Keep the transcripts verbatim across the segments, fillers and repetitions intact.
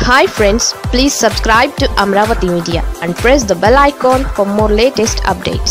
Hi friends, please subscribe to Amravati Media and press the bell icon for more latest updates.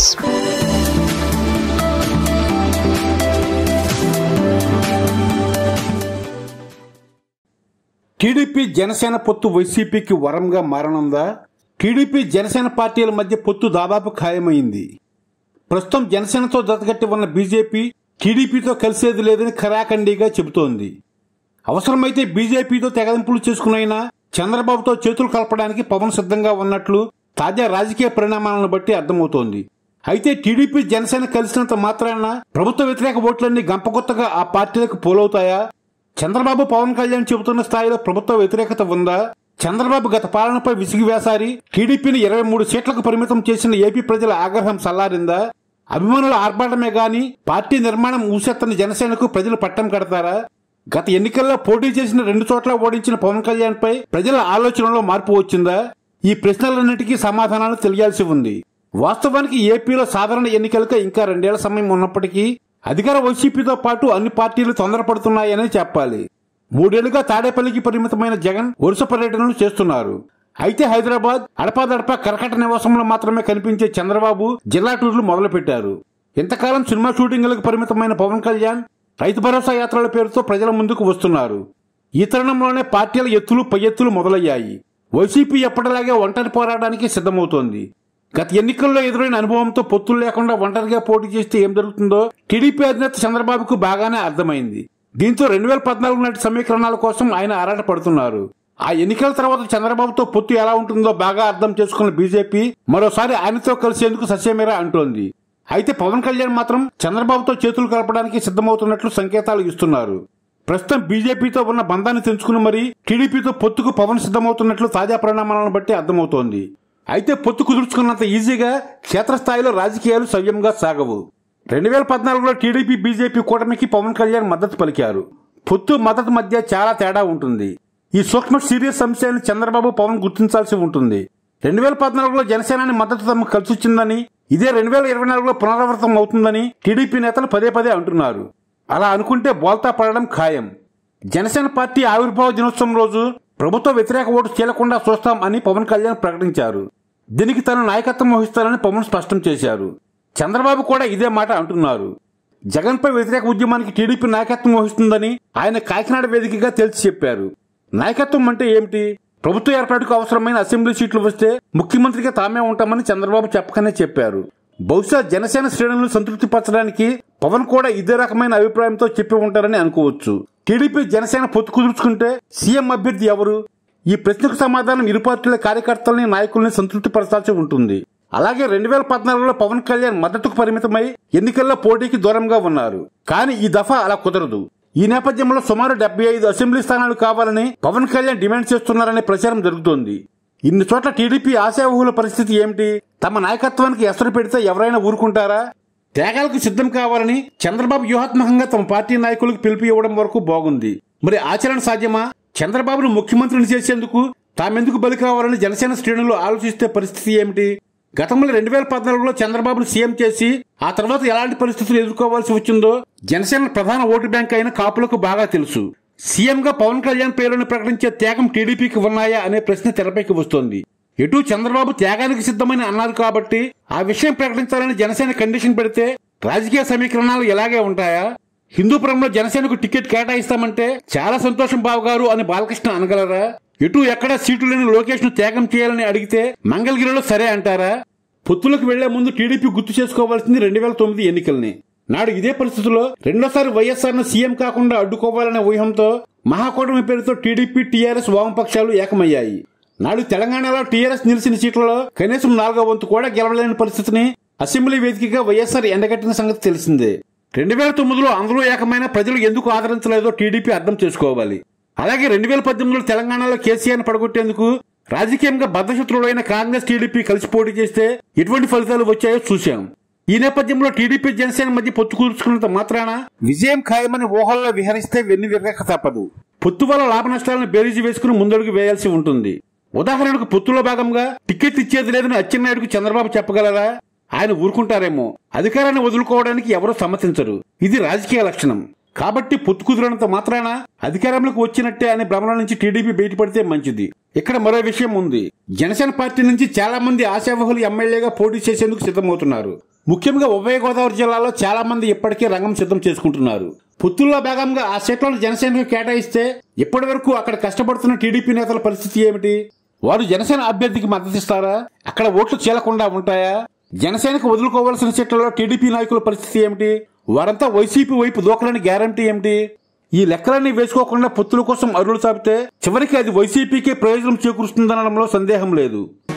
TDP Janasena పొత్తు వైసీపీకి వరంగా మారనుందా? TDP Janasena పార్టీల మధ్య పొత్తు దాదాపు ఖాయమైంది. ప్రస్తుతం జనసేనతో జతగట్టి ఉన్న బీజేపీ టీడీపీతో కలిసేది లేదని ఖరాఖండిగా చెబుతోంది. అవసరమైతే బీజేపీతో తెగదింపులు చేసుకునైనా చంద్రబాబుతో చేతులు కలపడానికి పవన్ సిద్ధంగా ఉన్నట్లు తాజా రాజకీయ పరిణామాలను బట్టి అర్థమవుతోంది. అయితే టీడీపీ జనసేన కలిసినంత మాత్రాన ప్రభుత్వ వ్యతిరేక ఓట్లన్నీ గంపకొత్తగా ఆ పార్టీలకు పోలవుతాయా? చంద్రబాబు పవన్ కళ్యాణ్ చెబుతున్న స్థాయిలో ప్రభుత్వ వ్యతిరేకత ఉందా? చంద్రబాబు గత పాలనపై విసిగి వేసారి టీడీపీని ఇరవై మూడు సీట్లకు పరిమితం చేసిన ఏపీ ప్రజల ఆగ్రహం సల్లారిందా? అభిమానుల ఆర్భాటమే గాని పార్టీ నిర్మాణం ఊసెత్తని జనసేనకు ప్రజలు పట్టం కడతారా? గత ఎన్నికల్లో పోటీ చేసిన రెండు చోట్ల ఓడించిన పవన్ కళ్యాణ్ పై ప్రజల ఆలోచనలో మార్పు వచ్చిందా? ఈ ప్రశ్నలన్నిటికీ సమాధానాలు తెలియాల్సి ఉంది. వాస్తవానికి ఏపీలో సాధారణ ఎన్నికలకు ఇంకా రెండేళ్ల సమయం ఉన్నప్పటికీ అధికార వైసీపీతో పాటు అన్ని పార్టీలు తొందరపడుతున్నాయనే చెప్పాలి. మూడేళ్లుగా తాడేపల్లికి పరిమితమైన జగన్ వరుస పర్యటనలు చేస్తున్నారు. అయితే హైదరాబాద్ అడపాదడపా కరకట నివాసంలో మాత్రమే కనిపించే చంద్రబాబు జిల్లా టూర్లు మొదలుపెట్టారు. ఇంతకాలం సినిమా షూటింగులకు పరిమితమైన పవన్ కళ్యాణ్ రైతు భరోసా యాత్రల పేరుతో ప్రజల ముందుకు వస్తున్నారు. ఈ తరుణంలోనే పార్టీల ఎత్తులు పై ఎత్తులు మొదలయ్యాయి. వైసీపీ ఎప్పటిలాగే ఒంటరి పోరాటానికి సిద్ధమవుతోంది. గత ఎన్నికల్లో ఎదురైన అనుభవంతో పొత్తులు లేకుండా ఒంటరిగా పోటీ చేస్తే ఏం జరుగుతుందో టీడీపీ అధినేత చంద్రబాబుకు బాగానే అర్థమైంది. దీంతో రెండు వేల పద్నాలుగు నాటి సమీకరణాల కోసం ఆయన ఆరాట పడుతున్నారు. ఆ ఎన్నికల తర్వాత చంద్రబాబుతో పొత్తు ఎలా ఉంటుందో బాగా అర్థం చేసుకున్న బీజేపీ మరోసారి ఆయనతో కలిసేందుకు ససేమిరా అంటోంది. అయితే పవన్ కళ్యాణ్ మాత్రం చంద్రబాబుతో చేతులు కలపడానికి సిద్ధమవుతున్నట్లు సంకేతాలు ఇస్తున్నారు. ప్రస్తుతం బీజేపీతో ఉన్న బంధాన్ని తెంచుకుని మరీ టీడీపీతో పొత్తుకు పవన్ సిద్ధమవుతున్నట్లు తాజా పరిణామాలను బట్టి అర్థమవుతోంది. అయితే పొత్తు కుదుర్చుకున్నంత ఈజీగా క్షేత్రస్థాయిలో రాజకీయాలు సవ్యంగా సాగవు. రెండు వేల పద్నాలుగులో టీడీపీ బీజేపీ కూటమికి పవన్ కళ్యాణ్ మద్దతు పలికారు. పొత్తు మద్దతు మధ్య చాలా తేడా ఉంటుంది. ఈ సూక్ష్మ సీరియస్ అంశాన్ని చంద్రబాబు పవన్ గుర్తించాల్సి ఉంటుంది. రెండు వేల పద్నాలుగులో జనసేనాని మద్దతు తమకు కలిసొచ్చిందని, ఇదే రెండు వేల ఇరవై నాలుగులో పునరావృతం అవుతుందని టీడీపీ నేతలు పదే పదే అంటున్నారు. అలా అనుకుంటే బోల్తా పడడం ఖాయం. జనసేన పార్టీ ఆవిర్భావ దినోత్సవం రోజు ప్రభుత్వ వ్యతిరేక ఓటు చీలకుండా చూస్తాం అని పవన్ కళ్యాణ్ ప్రకటించారు. దీనికి తన నాయకత్వం వహిస్తారని పవన్ స్పష్టం చేశారు. చంద్రబాబు కూడా ఇదే మాట అంటున్నారు. జగన్ పై వ్యతిరేక ఉద్యమానికి టీడీపీ నాయకత్వం వహిస్తుందని ఆయన కాకినాడ వేదికగా తేల్చి చెప్పారు. నాయకత్వం అంటే ఏమిటి? ప్రభుత్వ ఏర్పాటుకు అవసరమైన అసెంబ్లీ సీట్లు వస్తే ముఖ్యమంత్రిగా తామే ఉంటామని చంద్రబాబు చెప్పకనే చెప్పారు. బహుశా జనసేన శ్రేణులను సంతృప్తి పరచడానికి పవన్ కూడా ఇదే రకమైన అభిప్రాయంతో చెప్పి ఉంటారని అనుకోవచ్చు. టీడీపీ జనసేన పొత్తు కుదుర్చుకుంటే సీఎం అభ్యర్థి ఎవరు? ఈ ప్రశ్నకు సమాధానం ఇరు పార్టీల కార్యకర్తల్ని నాయకుల్ని సంతృప్తి పరచాల్సి ఉంటుంది. అలాగే రెండు వేల పద్నాలుగులో పవన్ కళ్యాణ్ మద్దతుకు పరిమితమై ఎన్నికల్లో పోటీకి దూరంగా ఉన్నారు. కానీ ఈ దఫా అలా కుదరదు. ఈ నేపథ్యంలో సుమారు డెబ్బై ఐదు అసెంబ్లీ స్థానాలు కావాలని పవన్ కళ్యాణ్ డిమాండ్ చేస్తున్నారనే ప్రచారం జరుగుతోంది. ఇన్ని చోట్ల టీడీపీ ఆశావహుల పరిస్థితి ఏమిటి? తమ నాయకత్వానికి ఎసరు పెడితే ఎవరైనా ఊరుకుంటారా? త్యాగాలకు సిద్ధం కావాలని చంద్రబాబు వ్యూహాత్మకంగా తమ పార్టీ నాయకులకు పిలుపు ఇవ్వడం వరకు బాగుంది. మరి ఆచరణ సాధ్యమా? చంద్రబాబును ముఖ్యమంత్రిని చేసేందుకు తామెందుకు బలి కావాలని జనసేన శ్రేణులు ఆలోచిస్తే పరిస్థితి ఏమిటి? గతంలో రెండు వేల పద్నాలుగులో చంద్రబాబును సీఎం చేసి ఆ తర్వాత ఎలాంటి పరిస్థితులు ఎదుర్కోవాల్సి వచ్చిందో జనసేన ప్రధాన ఓటు బ్యాంక్ అయిన కాపులకు బాగా తెలుసు. సీఎంగా పవన్ కళ్యాణ్ పేరును ప్రకటించే త్యాగం టీడీపీకి ఉన్నాయా అనే ప్రశ్న తెరపైకి వస్తోంది. ఎటు చంద్రబాబు త్యాగానికి సిద్ధమని అన్నారు కాబట్టి ఆ విషయం ప్రకటించాలని జనసేన కండిషన్ పెడితే రాజకీయ సమీకరణాలు ఎలాగే ఉంటాయా? హిందూపురంలో జనసేనకు టికెట్ కేటాయిస్తామంటే చాలా సంతోషం బావగారు అని బాలకృష్ణ అనగలరా? ఎటు ఎక్కడ సీటు లేని లోకేష్ ను త్యాగం చేయాలని అడిగితే మంగళగిరిలో సరే అంటారా? పొత్తులకు వెళ్లే ముందు టీడీపీ గుర్తు చేసుకోవాల్సింది రెండు వేల తొమ్మిది ఎన్నికల్ని. నాడు ఇదే పరిస్థితుల్లో రెండోసారి వైఎస్ఆర్ ను సీఎం కాకుండా అడ్డుకోవాలనే వ్యూహంతో మహాకూటమి పేరుతో టీడీపీ టీఆర్ఎస్ వామపక్షాలు ఏకమయ్యాయి. నాడు తెలంగాణలో టీఆర్ఎస్ నిలిచిన సీట్లలో కనీసం నాలుగో వంతు కూడా గెలవలేని పరిస్థితిని అసెంబ్లీ వేదికగా వైఎస్ఆర్ ఎండగట్టిన సంగతి తెలిసిందే. రెండు వేల తొమ్మిదిలో అందులో ఏకమైన ప్రజలు ఎందుకు ఆదరించలేదో టీడీపీ అర్థం చేసుకోవాలి. అలాగే రెండు వేల పద్దెనిమిదిలో తెలంగాణలో కేసీఆర్ పడగొట్టేందుకు రాజకీయంగా బద్ధశత్రువులైన కాంగ్రెస్ టీడీపీ కలిసి పోటీ చేస్తే ఎటువంటి ఫలితాలు వచ్చాయో చూశాం. ఈ నేపథ్యంలో టీడీపీ జనసేన మధ్య పొత్తు కుదుర్చుకున్నంత మాత్రాన విజయం ఖాయమని ఊహల్లో విహరిస్తే వెన్ను విరగక తప్పదు. పొత్తు వల్ల లాభ నష్టాలను బేరీజు వేసుకుని ముందడుగు వేయాల్సి ఉంటుంది. ఉదాహరణకు పొత్తులో భాగంగా టికెట్ ఇచ్చేది లేదని అచ్చెన్నాయుడుకు చంద్రబాబు చెప్పగలరా? ఆయన ఊరుకుంటారేమో. అధికారాన్ని వదులుకోవడానికి ఎవరూ సమ్మతించరు. ఇది రాజకీయ లక్షణం. కాబట్టి పొత్తు కుదిరినంత మాత్రాన అధికారంలోకి వచ్చినట్టే అనే భ్రమల నుంచి టీడీపీ బయటపడితే మంచిది. ఇక్కడ మరో విషయం ఉంది. జనసేన పార్టీ నుంచి చాలా మంది ఆశావహులు ఎమ్మెల్యేగా పోటీ చేసేందుకు సిద్ధమవుతున్నారు. ముఖ్యంగా ఉభయ గోదావరి జిల్లాలో చాలా మంది ఇప్పటికే రంగం సిద్ధం చేసుకుంటున్నారు. పొత్తుల్లో భాగంగా ఆ సీట్లను జనసేనకు కేటాయిస్తే ఇప్పటి వరకు అక్కడ కష్టపడుతున్న టీడీపీ నేతల పరిస్థితి ఏమిటి? వారు జనసేన అభ్యర్థికి మద్దతిస్తారా? అక్కడ ఓట్లు చీలకుండా ఉంటాయా? జనసేనకు వదులుకోవాల్సిన సీట్లలో టీడీపీ నాయకుల పరిస్థితి ఏమిటి? వారంతా వైసీపీ వైపు దూకలని గ్యారంటీ ఏమిటి? ఈ లెక్కలన్నీ వేసుకోకుండా పొత్తుల కోసం అరువులు చాపితే చివరికి అది వైసీపీకే ప్రయోజనం చేకూరుస్తుందనడంలో సందేహం లేదు.